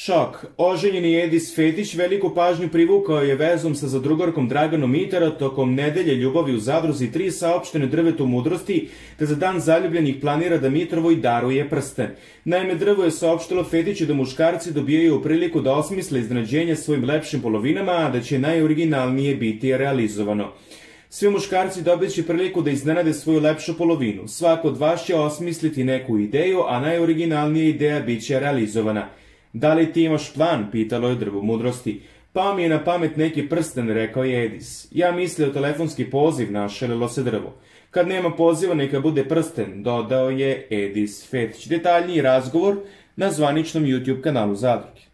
Šok. Oženjeni Edis Fetić veliku pažnju privukao je vezom sa zadrugarkom Draganom Mitara tokom nedelje ljubavi u Zadruzi 3 saopštene Drvetu mudrosti, te za dan zaljubljenih planira da Mitrovoj daruje prsten. Naime, Drvo je saopštilo Fetiću da muškarci dobijaju priliku da osmisle iznenađenje svojim lepšim polovinama, a da će najoriginalnije biti realizovano. Svi muškarci dobit će priliku da iznenade svoju lepšu polovinu. Svako od vas će osmisliti neku ideju, a najoriginalnija ideja bit će realizovana. Da li ti imaš plan, pitalo je Drvo mudrosti. Pa mi je na pamet neki prsten, rekao je Edis. Ja mislio telefonski poziv, našalilo se Drvo. Kad nema poziva, neka bude prsten, dodao je Edis Fetić. Detaljniji razgovor na zvaničnom YouTube kanalu Zadruge.